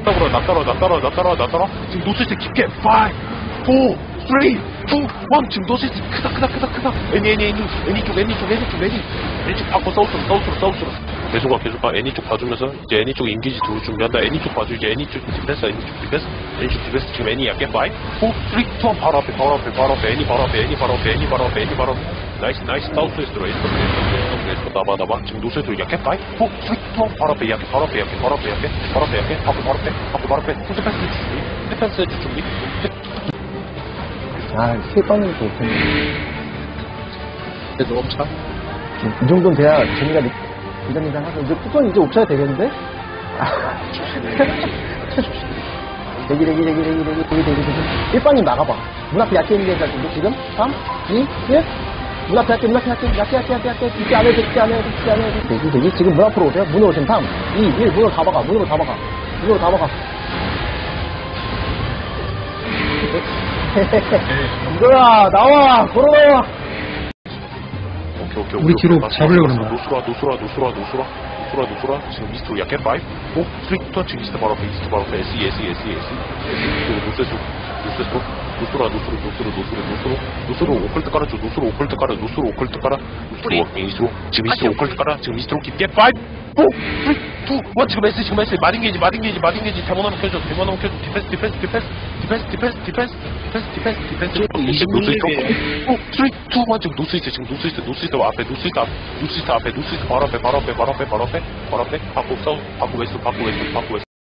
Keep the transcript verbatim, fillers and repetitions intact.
따라와 나 따라와 나 따라와 나 따라와 나 따라와 지금 노스이스트 깊게 파이브 포 쓰리 투 원 지금 노스이스트 크다 크다 크다 크다 애니 애니 애니 애니 쪽 애니 쪽 애니 쪽 애니 애니 쪽 바꿔 사우스로 사우스로 사우스로 계속 가 계속 가 애니 쪽 봐주면서 이제 애니 쪽 인기지 들어올 준비한다 애니 쪽 봐줘 이제 애니 쪽 디펜스 애니 쪽 디펜스 애니 쪽 디펜스 지금 애니 약게 파이브 포 쓰리 투 원 바로 앞에 바로 앞에 바로 앞에 애니 바로 앞에 애니 바로 앞에 애니 바로 앞에 애니 바로 앞에 나이스 나이스 사우스이스트로 에이스로 에이스로 나봐 나봐 지금 노스이스트로 약게 파이브 포 쓰리 투 원 바로 앞에 약게 바로 앞에 약게 바로 앞에 약게 바로 앞에 약게 바로 바로 앞에 바로 바로 앞에 풀 디펜스 디펜스 해줄 준비 아, 세 번은 또 못했네. 그래도 옵차 이 정도는 돼야 재미가 이장이장 하고, 이제 쿠폰 이제 옵차야 되겠는데? 대기, 대기, 대기, 대기, 대기, 대기, 대기, 대기. 일 번님 나가봐. 문 앞에 얕게 있는 데가 지금, 지금? 삼, 이, 일. 문 앞에 얕게, 문 앞에 얕게, 얕게, 얕게, 얕게, 얕게. 깊게 안 해도, 깊게 안 해도, 깊게 안 해도. 대기, 대기. 지금 문 앞으로 오세요. 문으로 오시면 삼, 이, 일. 문으로 다 박아. 문으로 다 박아. 문으로 다 박아. 이거야, 나와! 걸어 나와! 오케이 오케이 우리 뒤로 잡으려고 그런다. 노스라 노스라 노스라 노스라 노스라 노스라 지금 이스트로 약게 파이브 포 쓰리 투 원 지금 이스트 바로 앞에 이스트 바로 앞에 에스 이 에스 이 에스 이 에스 이 노스에서 노스에서 노스라 노스로 노스로 노스로 노스로 노스로 오컬트 깔아줘 노스로 오컬트 깔아 노스로 오컬트 깔아 노스로 워킹 이스트로 지금 이스트로 오컬트 깔아 지금 이스트로 깊게 파이브 포 쓰리 투 원 지금 에스 지금 에스 마딘게이지 마딘게이지 마딘게이지 데모나무 켜줘 데모나무 켜줘 디펜스 디펜스 디펜스 디펜스 디펜스 디펜스 디펜스 디펜스 디펜스 노스이스트 포 쓰리 투 원 지금 노스이스트 지금 노스이스트 노스이스트 앞에 노스이스트 앞에 노스이스트 앞에 노스이스트 바로 앞에 바로 앞에 바로 앞에 바로 앞에 바로 앞에 바꾸 사우 바꾸 웨스트 바꾸 웨스트 바꾸 웨스트